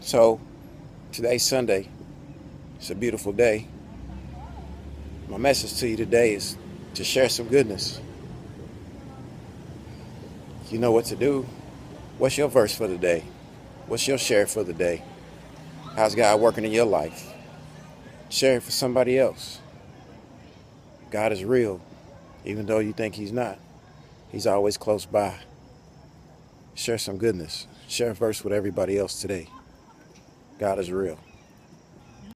So today's Sunday. It's a beautiful day. My message to you today is to share some goodness. You know what to do. What's your verse for the day? What's your share for the day? How's God working in your life? Share it for somebody else. God is real, even though you think he's not. He's always close by. Share some goodness. Share a verse with everybody else today. God is real.